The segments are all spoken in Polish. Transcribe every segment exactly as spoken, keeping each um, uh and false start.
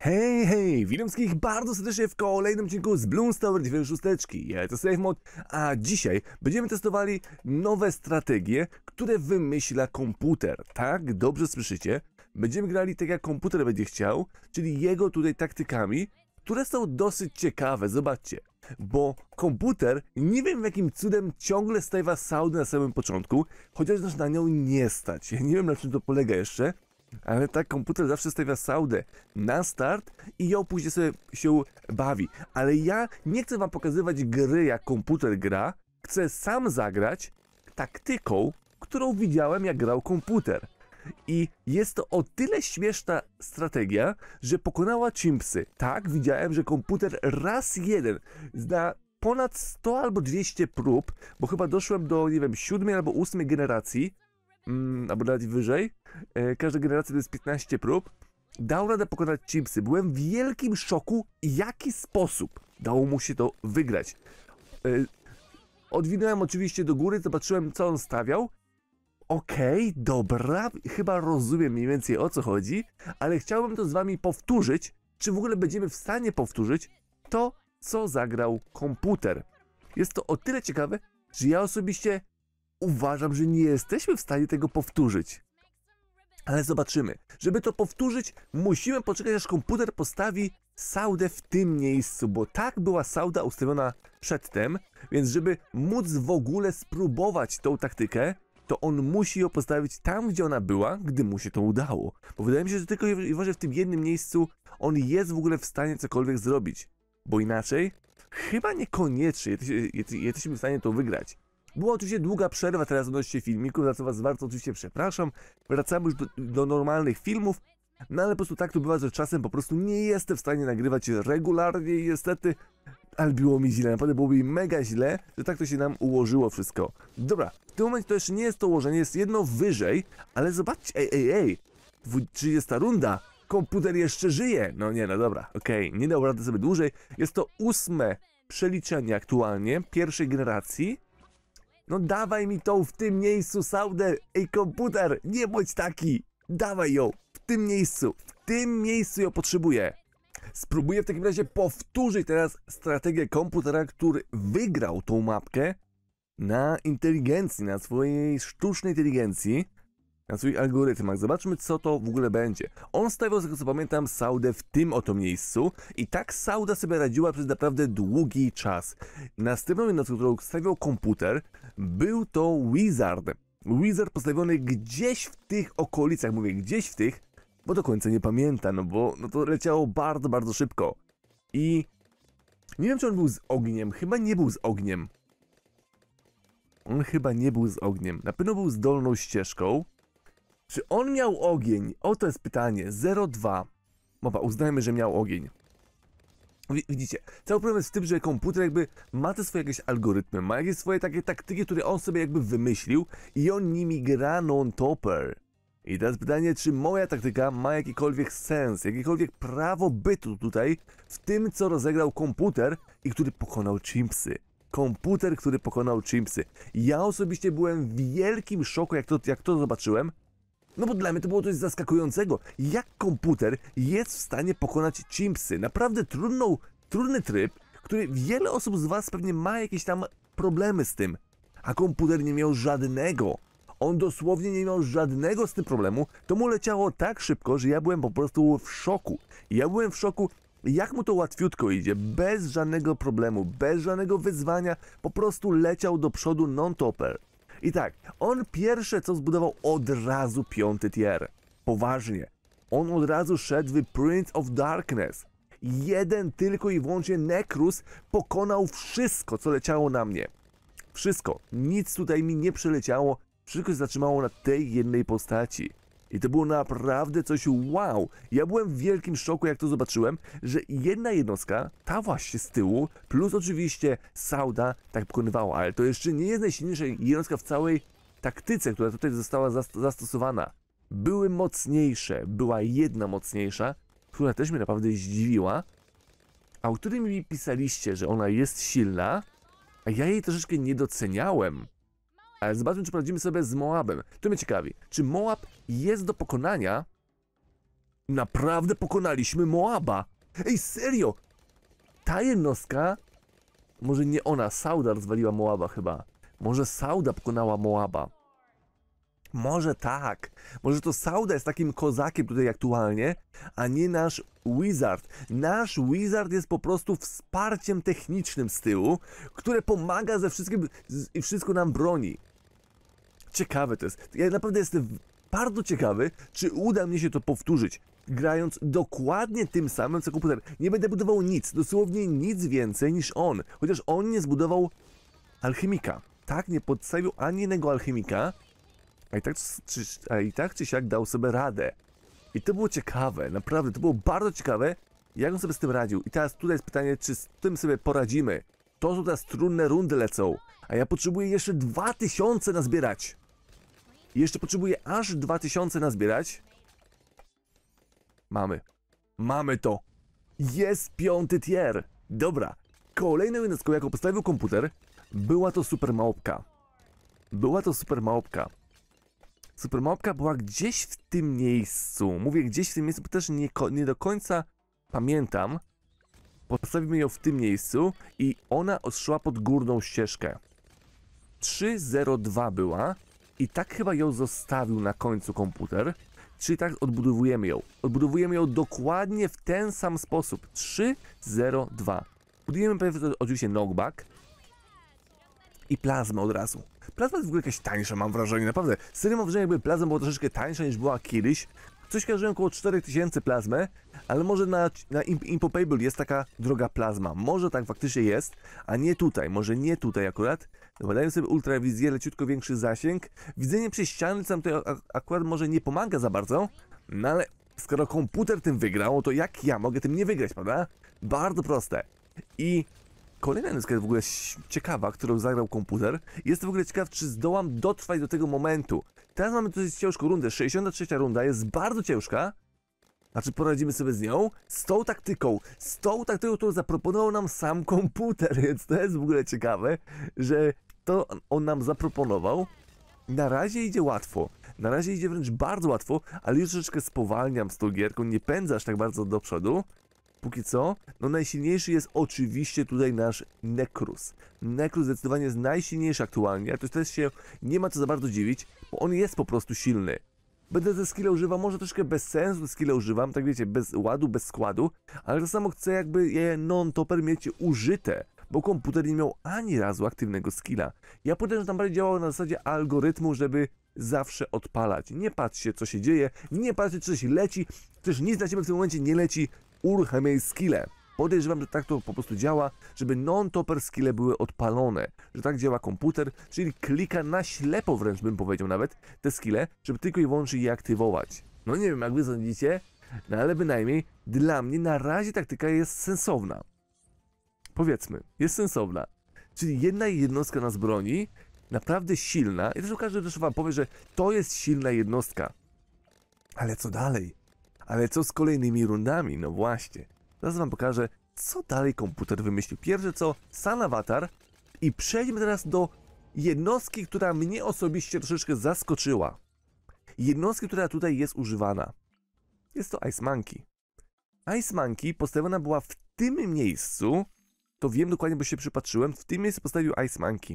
Hej, hej, witam wszystkich bardzo serdecznie w kolejnym odcinku z Bloons Tower dziewięć sześć. Ja to SafeMod, a dzisiaj będziemy testowali nowe strategie, które wymyśla komputer. Tak, dobrze słyszycie? Będziemy grali tak jak komputer będzie chciał, czyli jego tutaj taktykami, które są dosyć ciekawe, zobaczcie. Bo komputer, nie wiem jakim cudem ciągle stawia saudę na samym początku, chociaż nas na nią nie stać. Ja nie wiem na czym to polega jeszcze. Ale tak, komputer zawsze stawia saudę na start i ją później sobie się bawi. Ale ja nie chcę wam pokazywać gry, jak komputer gra. Chcę sam zagrać taktyką, którą widziałem, jak grał komputer. I jest to o tyle śmieszna strategia, że pokonała chimpsy. Tak, widziałem, że komputer raz jeden na ponad sto albo dwieście prób, bo chyba doszłem do, nie wiem, siódmej albo ósmej generacji, Mm, albo nawet wyżej, e, każda generacja to jest piętnaście prób, dał radę pokonać chimpsy. Byłem w wielkim szoku, jaki sposób dało mu się to wygrać. E, odwinąłem oczywiście do góry, zobaczyłem, co on stawiał. Okej, okay, dobra, chyba rozumiem mniej więcej, o co chodzi, ale chciałbym to z wami powtórzyć, czy w ogóle będziemy w stanie powtórzyć to, co zagrał komputer. Jest to o tyle ciekawe, że ja osobiście uważam, że nie jesteśmy w stanie tego powtórzyć. Ale zobaczymy. Żeby to powtórzyć, musimy poczekać, aż komputer postawi saudę w tym miejscu, bo tak była sauda ustawiona przedtem, więc żeby móc w ogóle spróbować tą taktykę, to on musi ją postawić tam, gdzie ona była, gdy mu się to udało. Bo wydaje mi się, że tylko i wyłącznie w tym jednym miejscu on jest w ogóle w stanie cokolwiek zrobić. Bo inaczej, chyba niekoniecznie jesteśmy w stanie to wygrać. Była oczywiście długa przerwa teraz odnośnie filmików, za co was bardzo oczywiście przepraszam. Wracamy już do, do normalnych filmów, no ale po prostu tak to bywa, że czasem po prostu nie jestem w stanie nagrywać regularnie i niestety, ale było mi źle, naprawdę było mi mega źle, że tak to się nam ułożyło wszystko. Dobra, w tym momencie to jeszcze nie jest to ułożenie, jest jedno wyżej, ale zobaczcie, ej, ej, ej, trzydziesta runda, komputer jeszcze żyje. No nie, no dobra, okej, okay, nie dał rady sobie dłużej. Jest to ósme przeliczenie aktualnie, pierwszej generacji. No dawaj mi tą w tym miejscu saudę, ej komputer, nie bądź taki, dawaj ją, w tym miejscu, w tym miejscu ją potrzebuję. Spróbuję w takim razie powtórzyć teraz strategię komputera, który wygrał tą mapkę na inteligencji, na swojej sztucznej inteligencji, na swoich algorytmach. Zobaczmy, co to w ogóle będzie. On stawiał, z tego co pamiętam, saudę w tym oto miejscu i tak sauda sobie radziła przez naprawdę długi czas. Następną jednostką, którą stawiał komputer, był to Wizard. Wizard postawiony gdzieś w tych okolicach, mówię gdzieś w tych, bo do końca nie pamiętam, no bo no to leciało bardzo, bardzo szybko. I nie wiem, czy on był z ogniem, chyba nie był z ogniem. On chyba nie był z ogniem, na pewno był z dolną ścieżką. Czy on miał ogień? Oto jest pytanie. zero dwa. Mowa, uznajmy, że miał ogień. Widzicie, cały problem jest w tym, że komputer jakby ma te swoje jakieś algorytmy, ma jakieś swoje takie taktyki, które on sobie jakby wymyślił i on nimi gra non-topper. I teraz pytanie, czy moja taktyka ma jakikolwiek sens, jakiekolwiek prawo bytu tutaj w tym, co rozegrał komputer i który pokonał chimpsy. Komputer, który pokonał chimpsy. Ja osobiście byłem w wielkim szoku, jak to, jak to zobaczyłem. No bo dla mnie to było coś zaskakującego. Jak komputer jest w stanie pokonać chimpsy? Naprawdę trudną, trudny tryb, który wiele osób z was pewnie ma jakieś tam problemy z tym. A komputer nie miał żadnego. On dosłownie nie miał żadnego z tym problemu. To mu leciało tak szybko, że ja byłem po prostu w szoku. Ja byłem w szoku, jak mu to łatwiutko idzie, bez żadnego problemu, bez żadnego wyzwania. Po prostu leciał do przodu non-topper. I tak, on pierwsze co zbudował od razu piąty tier. Poważnie. On od razu szedł w Prince of Darkness. Jeden tylko i wyłącznie Necrus pokonał wszystko, co leciało na mnie. Wszystko. Nic tutaj mi nie przeleciało. Wszystko się zatrzymało na tej jednej postaci. I to było naprawdę coś wow. Ja byłem w wielkim szoku, jak to zobaczyłem, że jedna jednostka, ta właśnie z tyłu, plus oczywiście sauda, tak pokonywała. Ale to jeszcze nie jest najsilniejsza jednostka w całej taktyce, która tutaj została zastosowana. Były mocniejsze. Była jedna mocniejsza, która też mnie naprawdę zdziwiła, a o której mi pisaliście, że ona jest silna, a ja jej troszeczkę nie doceniałem. Ale zobaczmy, czy poradzimy sobie z Moabem. To mnie ciekawi. Czy Moab jest do pokonania Naprawdę pokonaliśmy Moaba. Ej, serio! Ta jednostka... Może nie ona, Sauda rozwaliła Moaba chyba. Może Sauda pokonała Moaba. Może tak. Może to Sauda jest takim kozakiem tutaj aktualnie, a nie nasz Wizard. Nasz Wizard jest po prostu wsparciem technicznym z tyłu, które pomaga ze wszystkim i wszystko nam broni. Ciekawe to jest. Ja naprawdę jestem bardzo ciekawy, czy uda mi się to powtórzyć, grając dokładnie tym samym co komputer. Nie będę budował nic, dosłownie nic więcej niż on. Chociaż on nie zbudował alchemika. Tak, nie podstawił ani jednego alchemika. A i tak czy, a i tak czy siak dał sobie radę. I to było ciekawe, naprawdę, to było bardzo ciekawe, jak on sobie z tym radził. I teraz tutaj jest pytanie, czy z tym sobie poradzimy. To są teraz trudne rundy lecą, a ja potrzebuję jeszcze dwa tysiące nazbierać. I jeszcze potrzebuję aż dwa tysiące nazbierać. Mamy. Mamy to. Jest piąty tier. Dobra. Kolejną jednostką, jaką postawił komputer, była to super małpka. Była to super małpka. Super małpka była gdzieś w tym miejscu. Mówię gdzieś w tym miejscu, bo też nie, nie do końca pamiętam. Postawimy ją w tym miejscu i ona szła pod górną ścieżkę. trzy zero dwa była i tak chyba ją zostawił na końcu komputer. Czyli tak odbudowujemy ją. Odbudowujemy ją dokładnie w ten sam sposób. trzy zero dwa. Budujemy pewnie oczywiście knockback i plazmę od razu. Plazma jest w ogóle jakaś tańsza, mam wrażenie, naprawdę. Serio mam wrażenie, jakby plazma była troszeczkę tańsza niż była kiedyś. Coś kojarzyłem około cztery tysiące plazmę, ale może na, na Impopable jest taka droga plazma. Może tak faktycznie jest, a nie tutaj. Może nie tutaj akurat. Dobra, dajmy sobie ultrawizję, leciutko większy zasięg. Widzenie przez ściany tam tutaj akurat może nie pomaga za bardzo, no ale skoro komputer tym wygrał, to jak ja mogę tym nie wygrać, prawda? Bardzo proste. I kolejna jednostka jest w ogóle ciekawa, którą zagrał komputer. Jestem w ogóle ciekaw, czy zdołam dotrwać do tego momentu. Teraz mamy dosyć ciężką rundę. sześćdziesiąta trzecia runda jest bardzo ciężka. Znaczy poradzimy sobie z nią. Z tą taktyką. Z tą taktyką, którą zaproponował nam sam komputer. Więc to jest w ogóle ciekawe, że to on nam zaproponował. Na razie idzie łatwo. Na razie idzie wręcz bardzo łatwo, ale już troszeczkę spowalniam z tą gierką. Nie pędzę aż tak bardzo do przodu. Póki co, no najsilniejszy jest oczywiście tutaj nasz Necrus. Necrus zdecydowanie jest najsilniejszy aktualnie, a to też się nie ma co za bardzo dziwić, bo on jest po prostu silny. Będę te skille używał, może troszkę bez sensu te skille używam, tak wiecie, bez ładu, bez składu, ale to samo chcę jakby je non-topper mieć użyte, bo komputer nie miał ani razu aktywnego skilla. Ja podejrzewam, że tam bardziej działało na zasadzie algorytmu, żeby zawsze odpalać. Nie patrzcie, co się dzieje, nie patrzcie, czy coś leci, przecież nic dla ciebie w tym momencie nie leci. Uruchamiaj skille. Podejrzewam, że tak to po prostu działa, żeby non-topper skille były odpalone. Że tak działa komputer, czyli klika na ślepo wręcz bym powiedział nawet te skille, żeby tylko i wyłącznie je aktywować. No nie wiem jak wy sądzicie, no ale bynajmniej dla mnie na razie taktyka jest sensowna. Powiedzmy, jest sensowna. Czyli jedna jednostka nas broni, naprawdę silna i też każdy też wam powie, że to jest silna jednostka. Ale co dalej? Ale co z kolejnymi rundami? No właśnie. Teraz wam pokażę, co dalej komputer wymyślił. Pierwsze co, Sun Avatar. I przejdźmy teraz do jednostki, która mnie osobiście troszeczkę zaskoczyła. Jednostki, która tutaj jest używana. Jest to Ice Monkey. Ice Monkey postawiona była w tym miejscu. To wiem dokładnie, bo się przypatrzyłem. W tym miejscu postawił Ice Monkey.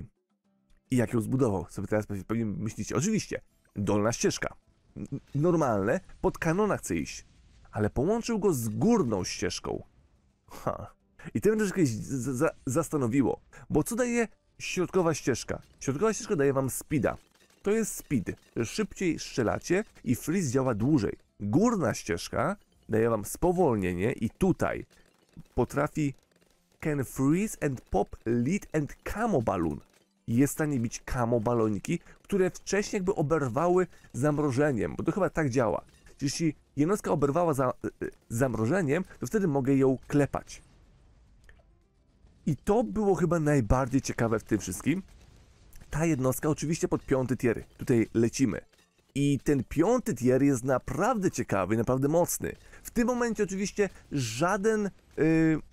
I jak ją zbudował? Sobie teraz pewnie myślicie. Oczywiście, dolna ścieżka. Normalne, pod kanona chce iść, ale połączył go z górną ścieżką. Ha. I to mnie troszeczkę za zastanowiło, bo co daje środkowa ścieżka? Środkowa ścieżka daje wam speeda. To jest speed, że szybciej strzelacie i freeze działa dłużej. Górna ścieżka daje wam spowolnienie i tutaj potrafi can freeze and pop lead and camo balloon. Jest w stanie bić camo baloniki, które wcześniej jakby oberwały zamrożeniem, bo to chyba tak działa. Jeśli jednostka oberwała za, y, zamrożeniem, to wtedy mogę ją klepać. I to było chyba najbardziej ciekawe w tym wszystkim. Ta jednostka oczywiście pod piąty tier. Tutaj lecimy. I ten piąty tier jest naprawdę ciekawy, naprawdę mocny. W tym momencie oczywiście żaden... Yy,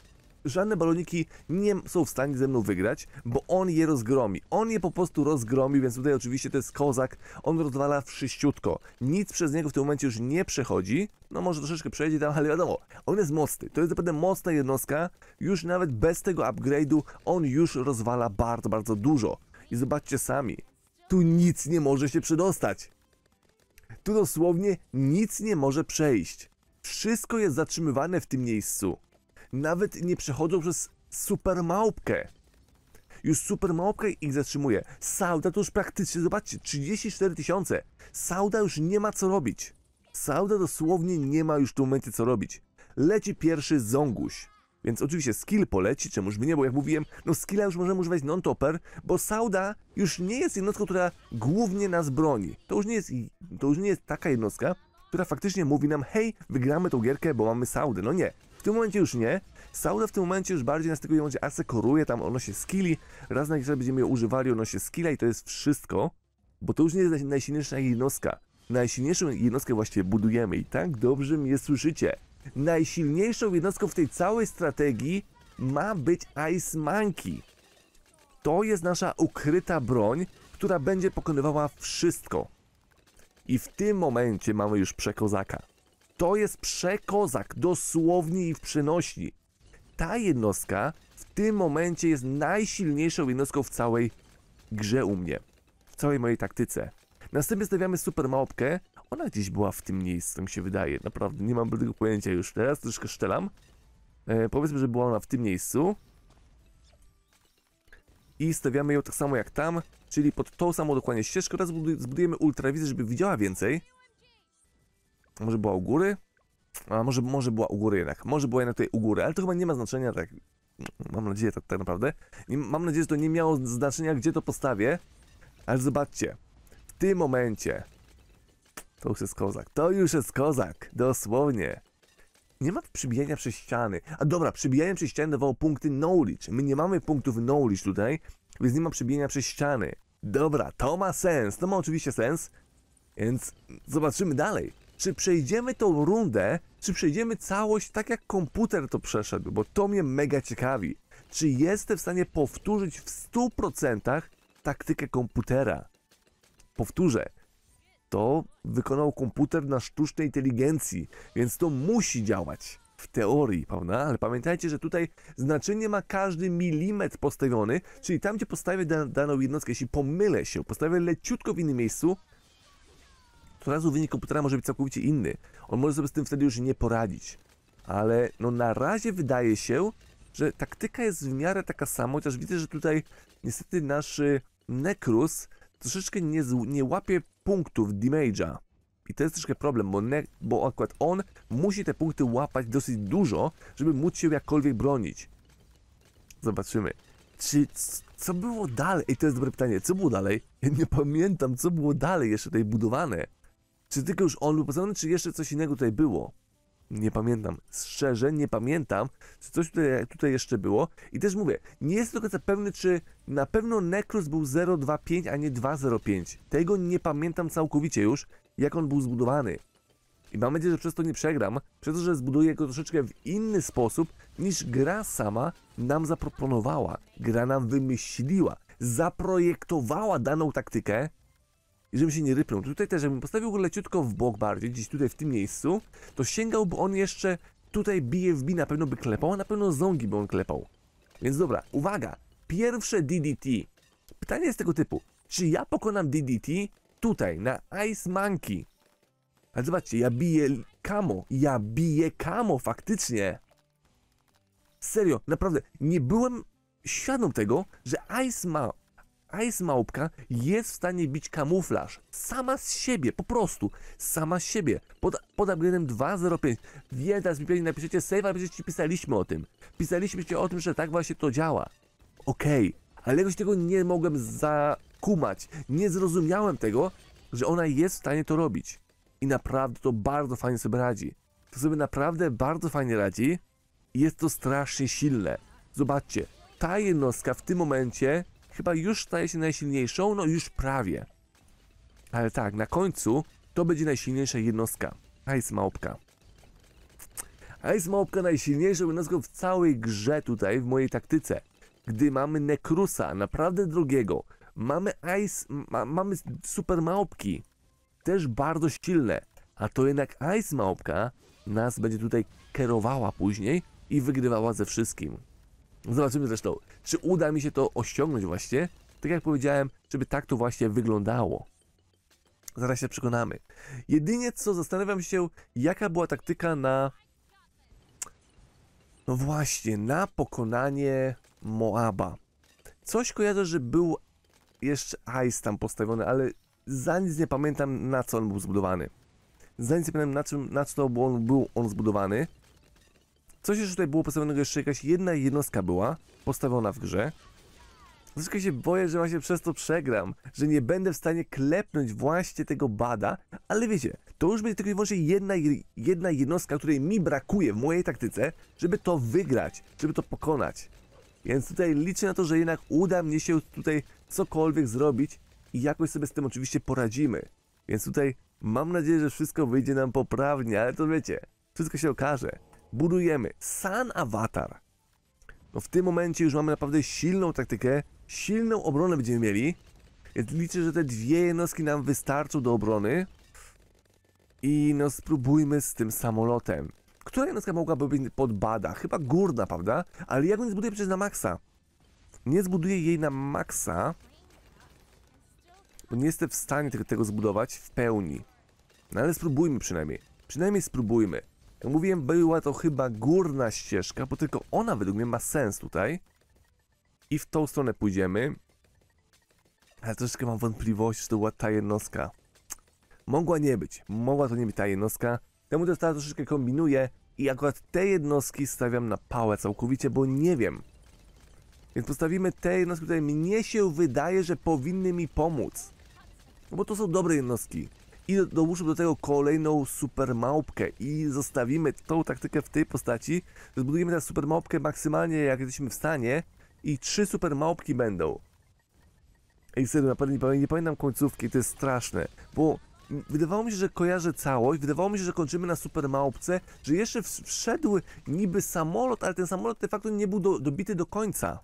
żadne baloniki nie są w stanie ze mną wygrać, bo on je rozgromi. On je po prostu rozgromi, więc tutaj oczywiście to jest kozak. On rozwala wszyściutko. Nic przez niego w tym momencie już nie przechodzi. No może troszeczkę przejdzie tam, ale wiadomo, on jest mocny. To jest naprawdę mocna jednostka. Już nawet bez tego upgrade'u on już rozwala bardzo, bardzo dużo. I zobaczcie sami. Tu nic nie może się przedostać. Tu dosłownie nic nie może przejść. Wszystko jest zatrzymywane w tym miejscu. Nawet nie przechodzą przez super małpkę. Już super małpka ich zatrzymuje. Sauda to już praktycznie, zobaczcie, trzydzieści cztery tysiące. Sauda już nie ma co robić. Sauda dosłownie nie ma już w tym momencie co robić. Leci pierwszy Zonguś. Więc oczywiście skill poleci, czemuż by nie, bo jak mówiłem, no skilla już możemy używać non-topper, bo Sauda już nie jest jednostką, która głównie nas broni. To już nie jest, to już nie jest taka jednostka, która faktycznie mówi nam, hej, wygramy tą gierkę, bo mamy Saudę. No nie, w tym momencie już nie. Sauda w tym momencie już bardziej nas tylko będzie asekoruje, tam ono się skilli, raz na jakiś czas będziemy ją używali, ono się skilla i to jest wszystko, bo to już nie jest najsilniejsza jednostka. Najsilniejszą jednostkę właściwie budujemy i tak dobrze mnie słyszycie. Najsilniejszą jednostką w tej całej strategii ma być Ice Monkey. To jest nasza ukryta broń, która będzie pokonywała wszystko. I w tym momencie mamy już przekozaka. To jest przekozak, dosłownie i w przenośni. Ta jednostka w tym momencie jest najsilniejszą jednostką w całej grze u mnie. W całej mojej taktyce. Następnie stawiamy super małpkę. Ona gdzieś była w tym miejscu, mi się wydaje. Naprawdę, nie mam tego pojęcia już teraz, troszkę szczelam. E, powiedzmy, że była ona w tym miejscu. I stawiamy ją tak samo jak tam, czyli pod tą samą dokładnie ścieżkę. Teraz zbudujemy ultrawizję, żeby widziała więcej. Może była u góry? A może, może była u góry jednak. Może była jednak tutaj u góry, ale to chyba nie ma znaczenia, tak. Mam nadzieję, tak, tak naprawdę. Nie, mam nadzieję, że to nie miało znaczenia, gdzie to postawię. Ale zobaczcie. W tym momencie. To już jest kozak. To już jest kozak. Dosłownie. Nie ma przybijania przez ściany. A dobra, przybijanie przez ściany dawało punkty knowledge. My nie mamy punktów knowledge tutaj, więc nie ma przybijania przez ściany. Dobra, to ma sens. To ma oczywiście sens. Więc zobaczymy dalej. Czy przejdziemy tą rundę, czy przejdziemy całość tak jak komputer to przeszedł, bo to mnie mega ciekawi. Czy jestem w stanie powtórzyć w stu procentach taktykę komputera? Powtórzę. To wykonał komputer na sztucznej inteligencji, więc to musi działać. W teorii, prawda? Ale pamiętajcie, że tutaj znaczenie ma każdy milimetr postawiony, czyli tam, gdzie postawię da daną jednostkę, jeśli pomylę się, postawię leciutko w innym miejscu, to razu wynik komputera może być całkowicie inny. On może sobie z tym wtedy już nie poradzić. Ale no na razie wydaje się, że taktyka jest w miarę taka sama, chociaż widzę, że tutaj niestety nasz Necrus troszeczkę nie, nie łapie punktów damage'a. I to jest troszkę problem, bo, ne, bo akurat on musi te punkty łapać dosyć dużo, żeby móc się jakkolwiek bronić. Zobaczymy. Czy, co było dalej? Ej, to jest dobre pytanie. Co było dalej? Ja nie pamiętam, co było dalej jeszcze tutaj budowane. Czy tylko już on był postawiony, czy jeszcze coś innego tutaj było? Nie pamiętam. Szczerze, nie pamiętam, czy coś tutaj, tutaj jeszcze było. I też mówię, nie jestem do końca pewny, czy na pewno Necrus był zero dwa pięć, a nie dwa zero pięć. Tego nie pamiętam całkowicie już, jak on był zbudowany. I mam nadzieję, że przez to nie przegram, przez to, że zbuduję go troszeczkę w inny sposób, niż gra sama nam zaproponowała. Gra nam wymyśliła, zaprojektowała daną taktykę, i żebym się nie rypnął. Tutaj też, jakbym postawił go leciutko w bok bardziej, gdzieś tutaj w tym miejscu, to sięgałby on jeszcze tutaj B F B na pewno by klepał, a na pewno zongi by on klepał. Więc dobra, uwaga, pierwsze D D T. Pytanie jest tego typu, czy ja pokonam D D T tutaj, na Ice Monkey? Ale zobaczcie, ja biję Kamo, ja biję Kamo, faktycznie. Serio, naprawdę, nie byłem świadom tego, że Ice ma... Ice Małpka jest w stanie bić kamuflaż. Sama z siebie, po prostu. Sama z siebie. Pod, pod upgrade'em dwa zero pięć. Wiem, teraz mi pewnie napiszecie save, ale przecież ci pisaliśmy o tym. Pisaliśmy ci o tym, że tak właśnie to działa. Okej, okay. Ale jakoś tego nie mogłem zakumać. Nie zrozumiałem tego, że ona jest w stanie to robić. I naprawdę to bardzo fajnie sobie radzi. To sobie naprawdę bardzo fajnie radzi. I jest to strasznie silne. Zobaczcie, ta jednostka w tym momencie chyba już staje się najsilniejszą, no już prawie. Ale tak, na końcu to będzie najsilniejsza jednostka. Ice Małpka. Ice Małpka najsilniejszą jednostką w całej grze tutaj, w mojej taktyce. Gdy mamy Nekrusa, naprawdę drogiego, mamy Ice, ma, mamy Super Małpki, też bardzo silne, a to jednak Ice Małpka nas będzie tutaj kierowała później i wygrywała ze wszystkim. Zobaczymy zresztą, czy uda mi się to osiągnąć właśnie, tak jak powiedziałem, żeby tak to właśnie wyglądało. Zaraz się przekonamy. Jedynie co zastanawiam się, jaka była taktyka na... No właśnie, na pokonanie Moaba. Coś kojarzę, że był jeszcze Ice tam postawiony, ale za nic nie pamiętam, na co on był zbudowany. Za nic nie pamiętam, na, czym, na co on był on zbudowany. Coś jeszcze tutaj było postawionego, jeszcze jakaś jedna jednostka była postawiona w grze. Troszkę się boję, że właśnie przez to przegram, że nie będę w stanie klepnąć właśnie tego bada, ale wiecie, to już będzie tylko i wyłącznie jedna, jedna jednostka, której mi brakuje w mojej taktyce, żeby to wygrać, żeby to pokonać. Więc tutaj liczę na to, że jednak uda mnie się tutaj cokolwiek zrobić i jakoś sobie z tym oczywiście poradzimy. Więc tutaj mam nadzieję, że wszystko wyjdzie nam poprawnie, ale to wiecie, wszystko się okaże. Budujemy Sun Avatar. No w tym momencie już mamy naprawdę silną taktykę, silną obronę będziemy mieli, więc liczę, że te dwie jednostki nam wystarczą do obrony. I no spróbujmy z tym samolotem. Która jednostka mogłaby być pod bada? Chyba górna, prawda? Ale jak go nie zbuduję przecież na maksa? Nie zbuduję jej na maksa, bo nie jestem w stanie tego, tego zbudować w pełni. No ale spróbujmy przynajmniej. Przynajmniej spróbujmy. Jak mówiłem, była to chyba górna ścieżka, bo tylko ona według mnie ma sens tutaj. I w tą stronę pójdziemy. Ale troszeczkę mam wątpliwości, czy to była ta jednostka. Mogła nie być. Mogła to nie być ta jednostka. Temu też teraz troszeczkę kombinuję i akurat te jednostki stawiam na pałę całkowicie, bo nie wiem. Więc postawimy te jednostki, które mnie się wydaje, że powinny mi pomóc. No bo to są dobre jednostki. I do, dołóżmy do tego kolejną super małpkę i zostawimy tą taktykę w tej postaci. Zbudujemy teraz super małpkę maksymalnie jak jesteśmy w stanie i trzy super małpki będą. Ej, serio, naprawdę nie, nie pamiętam końcówki, to jest straszne, bo wydawało mi się, że kojarzę całość, wydawało mi się, że kończymy na super małpce, że jeszcze wszedł niby samolot, ale ten samolot de facto nie był do, dobity do końca.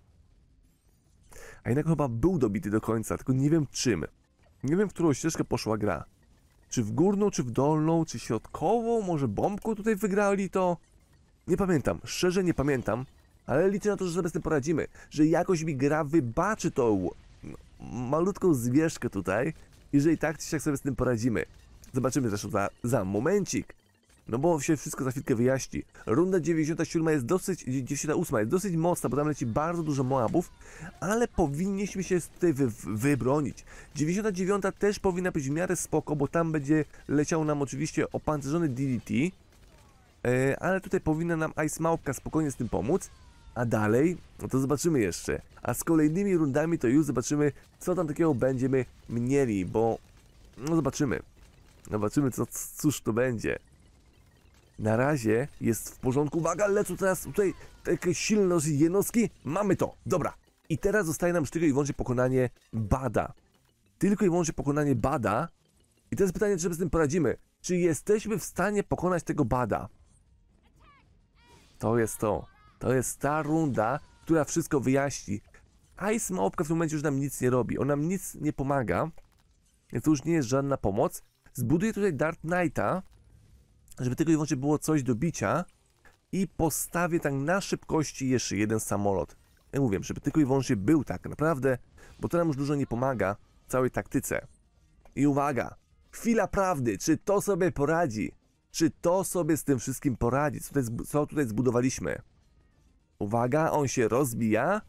A jednak chyba był dobity do końca, tylko nie wiem czym. Nie wiem, w którą ścieżkę poszła gra. Czy w górną, czy w dolną, czy środkową, może bombką tutaj wygrali to? Nie pamiętam, szczerze nie pamiętam, ale liczę na to, że sobie z tym poradzimy, że jakoś mi gra wybaczy tą no, malutką zwierzkę tutaj, jeżeli tak czy siak sobie z tym poradzimy. Zobaczymy zresztą za, za momencik, no bo się wszystko za chwilkę wyjaśni. Runda dziewięćdziesiąta siódma jest dosyć, dziewięćdziesiąta ósma jest dosyć mocna, bo tam leci bardzo dużo Moabów, ale powinniśmy się tutaj wy, wybronić. dziewięćdziesiąta dziewiąta też powinna być w miarę spoko, bo tam będzie leciał nam oczywiście opancerzony D D T, yy, ale tutaj powinna nam Ice Małpka spokojnie z tym pomóc. A dalej, no to zobaczymy jeszcze. A z kolejnymi rundami to już zobaczymy, co tam takiego będziemy mieli, bo... No zobaczymy. Zobaczymy, co, cóż to będzie. Na razie jest w porządku. Uwaga, lecą teraz tutaj takie silne jednostki. Mamy to. Dobra. I teraz zostaje nam już tylko i wyłącznie pokonanie bada. Tylko i wyłącznie pokonanie bada. I teraz pytanie, czy sobie z tym poradzimy. Czy jesteśmy w stanie pokonać tego bada? To jest to. To jest ta runda, która wszystko wyjaśni. Ice Małpka w tym momencie już nam nic nie robi. On nam nic nie pomaga. Więc to już nie jest żadna pomoc. Zbuduję tutaj Dark Knighta, żeby tylko i wyłącznie było coś do bicia. I postawię tak na szybkości jeszcze jeden samolot. Ja mówię, żeby tylko i wyłącznie był tak naprawdę, bo to nam już dużo nie pomaga w całej taktyce. I uwaga, chwila prawdy, czy to sobie poradzi? Czy to sobie z tym wszystkim poradzi? Co tutaj, co tutaj zbudowaliśmy? Uwaga, on się rozbija.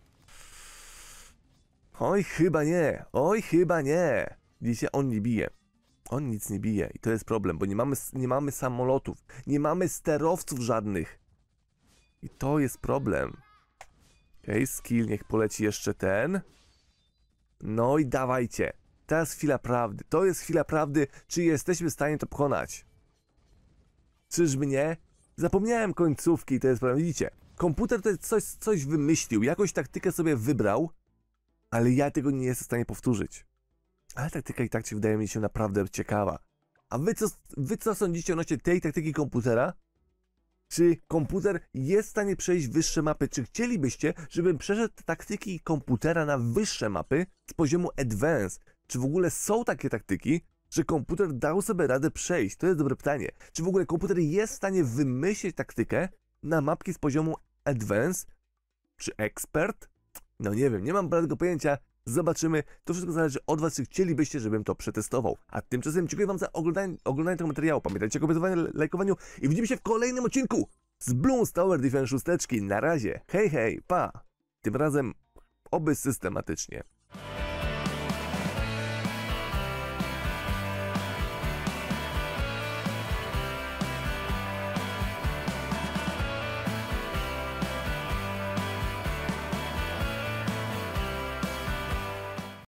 Oj, chyba nie. Oj, chyba nie. Widzicie, on nie bije. On nic nie bije i to jest problem, bo nie mamy, nie mamy samolotów. Nie mamy sterowców żadnych. I to jest problem. Okej, okay, skill, niech poleci jeszcze ten. No i dawajcie. Teraz chwila prawdy. To jest chwila prawdy, czy jesteśmy w stanie to pokonać. Czyżby nie? Zapomniałem końcówki i to jest problem. Widzicie? Komputer to coś, coś wymyślił, jakąś taktykę sobie wybrał, ale ja tego nie jestem w stanie powtórzyć. Ale taktyka i tak się wydaje mi się naprawdę ciekawa. A wy co, wy co sądzicie odnośnie tej taktyki komputera? Czy komputer jest w stanie przejść wyższe mapy? Czy chcielibyście, żebym przeszedł taktyki komputera na wyższe mapy z poziomu Advanced? Czy w ogóle są takie taktyki, że komputer dał sobie radę przejść? To jest dobre pytanie. Czy w ogóle komputer jest w stanie wymyślić taktykę na mapki z poziomu Advanced? Czy Expert? No nie wiem, nie mam bladego pojęcia. Zobaczymy. To wszystko zależy od was, czy chcielibyście, żebym to przetestował. A tymczasem dziękuję wam za oglądanie, oglądanie tego materiału. Pamiętajcie o komentowaniu, lajkowaniu i widzimy się w kolejnym odcinku z Bloons Tower Defense szósteczki. Na razie. Hej, hej, pa. Tym razem oby systematycznie.